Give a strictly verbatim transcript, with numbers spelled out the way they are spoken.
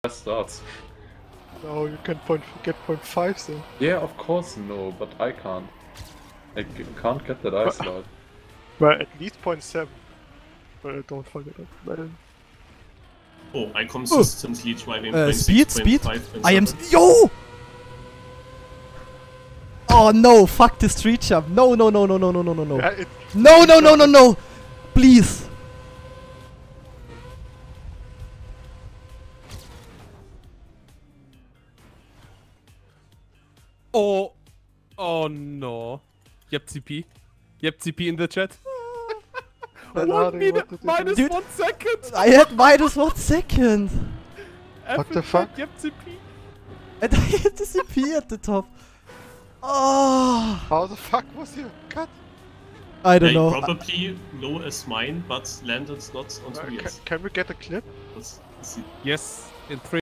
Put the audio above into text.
starts. No, you can point, get point five then. Yeah, of course no, but I can't. I c- can't get that ice slot. Well, at least point seven. But don't forget it. Well, Oh, I consistently driving Uh, point speed, six, speed. point five, I am. point seven. Yo! Oh no! Fuck this street jump! No! No! No! No! No! No! No! No! No! yeah, it, No! No! No! No! No! Please! Oh. Oh no. You have C P. You have C P in the chat. Then One Hardy, minute, what did you minus Dude. one second. I had minus one second! What the F in fuck? chat, You have C P. And I had the C P at the top. Oh! How the fuck was your cut? I don't Yeah, know. probably low as mine, but landed not on Uh, three ca years. can we get a clip? Let's see. Yes, in three.